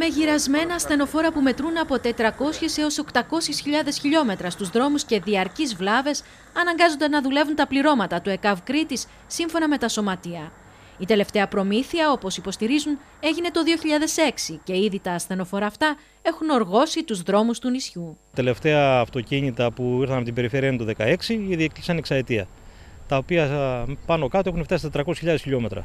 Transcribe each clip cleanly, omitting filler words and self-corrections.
Με γυρασμένα ασθενοφόρα που μετρούν από 400 έως 800.000 χιλιόμετρα στους δρόμους και διαρκείς βλάβες, αναγκάζονται να δουλεύουν τα πληρώματα του ΕΚΑΒ Κρήτης σύμφωνα με τα σωματεία. Η τελευταία προμήθεια, όπως υποστηρίζουν, έγινε το 2006 και ήδη τα ασθενοφόρα αυτά έχουν οργώσει τους δρόμους του νησιού. Τα τελευταία αυτοκίνητα που ήρθαν από την περιφέρεια είναι το 2016, ήδη έκλεισαν εξαετία, τα οποία πάνω κάτω έχουν φτάσει στα 400.000 χιλιόμετρα.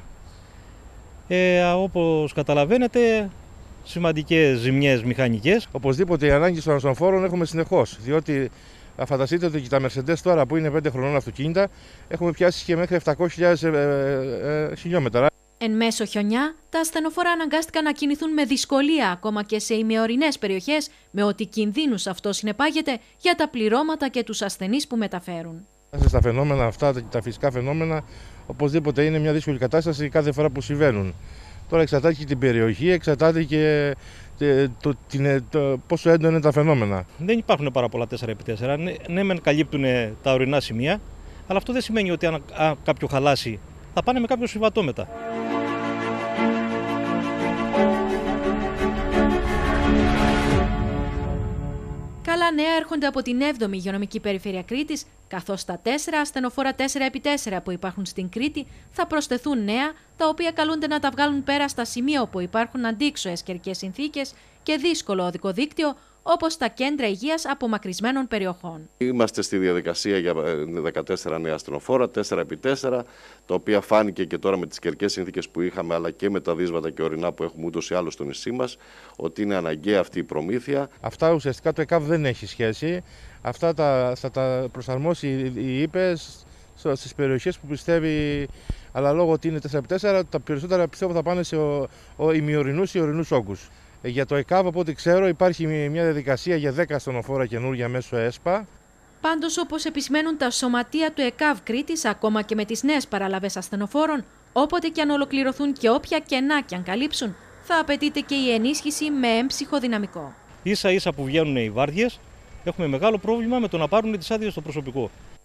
Όπως καταλαβαίνετε, σημαντικές ζημιές μηχανικές. Οπωσδήποτε οι ανάγκες των ασθενοφόρων έχουμε συνεχώς, διότι φανταστείτε ότι και τα Mercedes τώρα που είναι 5 χρονών αυτοκίνητα έχουμε πιάσει και μέχρι 700.000 χιλιόμετρα. Εν μέσω χιονιά, τα ασθενοφόρα αναγκάστηκαν να κινηθούν με δυσκολία ακόμα και σε ημεωρινές περιοχές, με ό,τι κινδύνους αυτό συνεπάγεται για τα πληρώματα και τους ασθενείς που μεταφέρουν. Στα φαινόμενα αυτά, τα φυσικά φαινόμενα, οπωσδήποτε είναι μια δύσκολη κατάσταση κάθε φορά που συμβαίνουν. Τώρα εξαρτάται και την περιοχή, εξαρτάται και πόσο έντονα είναι τα φαινόμενα. Δεν υπάρχουν πάρα πολλά 4x4. Ναι, μεν καλύπτουν τα ορεινά σημεία, αλλά αυτό δεν σημαίνει ότι αν κάποιο χαλάσει, θα πάνε με κάποιο συμβατό μετά. Καλά νέα έρχονται από την 7η Υγειονομική Περιφέρεια Κρήτης, καθώς στα 4 ασθενοφόρα 4x4 που υπάρχουν στην Κρήτη θα προσθεθούν νέα, τα οποία καλούνται να τα βγάλουν πέρα στα σημεία όπου υπάρχουν αντίξωες καιρικές συνθήκες και δύσκολο οδικό δίκτυο, όπως τα κέντρα υγείας απομακρυσμένων περιοχών. Είμαστε στη διαδικασία για 14 νέα ασθενοφόρα, 4x4, τα οποία φάνηκε και τώρα με τις καιρικές συνθήκες που είχαμε, αλλά και με τα δύσβατα και ορεινά που έχουμε ούτως ή άλλως στο νησί μας, ότι είναι αναγκαία αυτή η προμήθεια. Αυτά ουσιαστικά το ΕΚΑΒ δεν έχει σχέση. Αυτά θα τα προσαρμόσει η ΥΠΕΣ στις περιοχές που πιστεύει, αλλά λόγω ότι είναι 4x4, τα περισσότερα πιστεύω θα πάνε σε ημιορεινούς ή ορεινούς όγκους. Για το ΕΚΑΒ, από ό,τι ξέρω, υπάρχει μια διαδικασία για 10 ασθενοφόρα καινούργια μέσω ΕΣΠΑ. Πάντως, όπως επισημαίνουν τα σωματεία του ΕΚΑΒ Κρήτης, ακόμα και με τις νέες παραλαβές ασθενοφόρων, όποτε και αν ολοκληρωθούν και όποια κενά και αν καλύψουν, θα απαιτείται και η ενίσχυση με έμψυχο δυναμικό. Ίσα ίσα που βγαίνουν οι βάρδιες, έχουμε μεγάλο πρόβλημα με το να πάρουν τις άδειες στο προσωπικό.